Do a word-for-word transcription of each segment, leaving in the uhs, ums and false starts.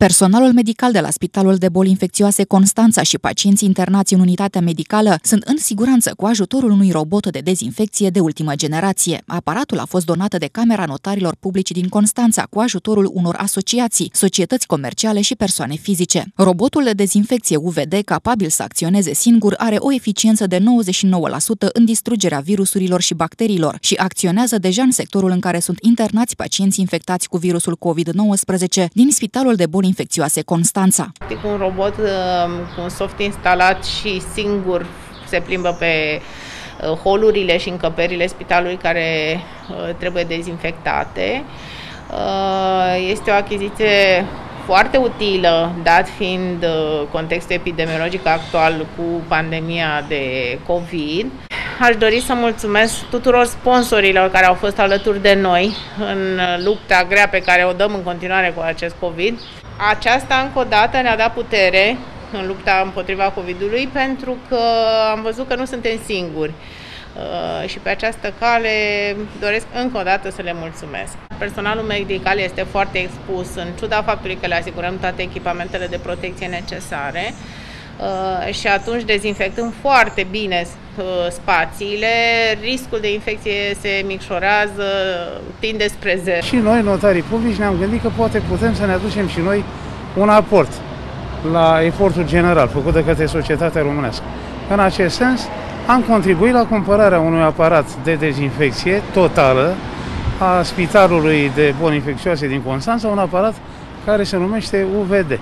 Personalul medical de la Spitalul de Boli Infecțioase Constanța și pacienții internați în unitatea medicală sunt în siguranță cu ajutorul unui robot de dezinfecție de ultimă generație. Aparatul a fost donat de Camera Notarilor Publici din Constanța cu ajutorul unor asociații, societăți comerciale și persoane fizice. Robotul de dezinfecție U V D, capabil să acționeze singur, are o eficiență de nouăzeci și nouă la sută în distrugerea virusurilor și bacteriilor și acționează deja în sectorul în care sunt internați pacienți infectați cu virusul COVID nouăsprezece din Spitalul de Boli Infecțioase Constanța. Un robot cu un soft instalat și singur se plimbă pe holurile și încăperile spitalului care trebuie dezinfectate. Este o achiziție foarte utilă, dat fiind contextul epidemiologic actual cu pandemia de COVID. Aș dori să mulțumesc tuturor sponsorilor care au fost alături de noi în lupta grea pe care o dăm în continuare cu acest COVID. Aceasta încă o dată ne-a dat putere în lupta împotriva COVID-ului pentru că am văzut că nu suntem singuri. Uh, și pe această cale doresc încă o dată să le mulțumesc. Personalul medical este foarte expus în ciuda faptului că le asigurăm toate echipamentele de protecție necesare uh, și atunci dezinfectăm foarte bine uh, spațiile, riscul de infecție se micșorează, tinde spre zero. Și noi, notarii publici, ne-am gândit că poate putem să ne aducem și noi un aport la efortul general făcut de către societatea românească. În acest sens, am contribuit la cumpărarea unui aparat de dezinfecție totală a Spitalului de Boli Infecțioase din Constanța, un aparat care se numește U V D.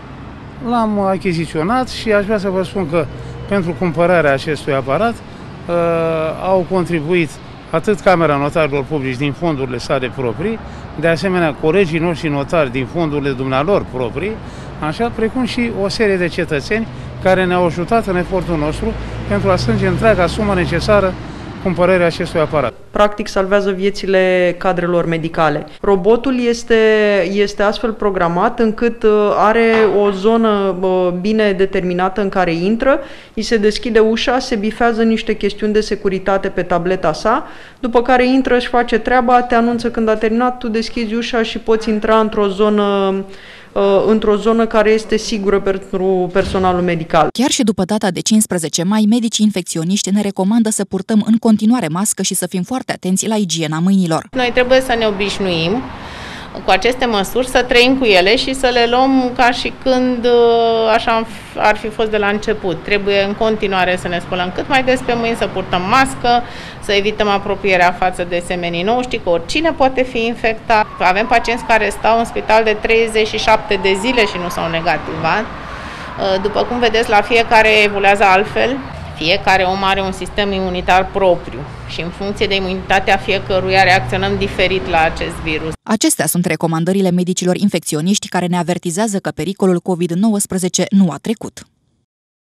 L-am achiziționat și aș vrea să vă spun că pentru cumpărarea acestui aparat uh, au contribuit atât Camera Notarilor Publici din fondurile sale proprii, de asemenea colegii noștri notari din fondurile dumnealor proprii, așa precum și o serie de cetățeni care ne-au ajutat în efortul nostru pentru a strânge întreaga sumă necesară cumpărării acestui aparat. Practic salvează viețile cadrelor medicale. Robotul este, este astfel programat încât are o zonă bine determinată în care intră, îi se deschide ușa, se bifează niște chestiuni de securitate pe tableta sa, după care intră, își face treaba, te anunță când a terminat, tu deschizi ușa și poți intra într-o zonă într-o zonă care este sigură pentru personalul medical. Chiar și după data de cincisprezece mai, medicii infecționiști ne recomandă să purtăm în continuare mască și să fim foarte atenți la igiena mâinilor. Noi trebuie să ne obișnuim cu aceste măsuri, să trăim cu ele și să le luăm ca și când așa ar fi fost de la început. Trebuie în continuare să ne spălăm cât mai des pe mâini, să purtăm mască, să evităm apropierea față de semenii noștri, că oricine poate fi infectat. Avem pacienți care stau în spital de treizeci și șapte de zile și nu s-au negativat. După cum vedeți, la fiecare evoluează altfel. Fiecare om are un sistem imunitar propriu și în funcție de imunitatea fiecăruia reacționăm diferit la acest virus. Acestea sunt recomandările medicilor infecționiști care ne avertizează că pericolul COVID nouăsprezece nu a trecut.